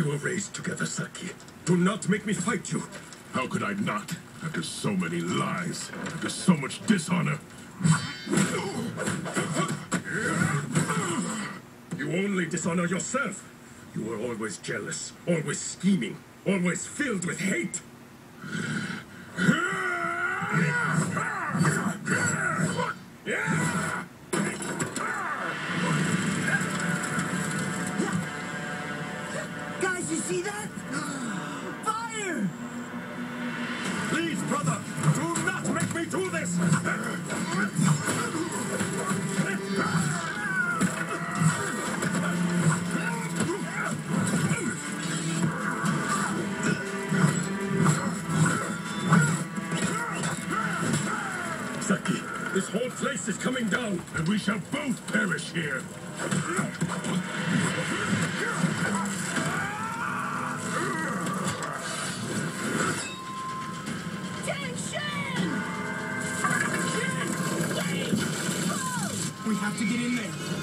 were raised together, Saki. Do not make me fight you. How could I not? After so many lies, after so much dishonor. You only dishonor yourself. You were always jealous, always scheming, always filled with hate. Guys, you see that? Fire! Please, brother, do not make me do this! Saki, this whole place is coming down, And we shall both perish here. We have to get in there.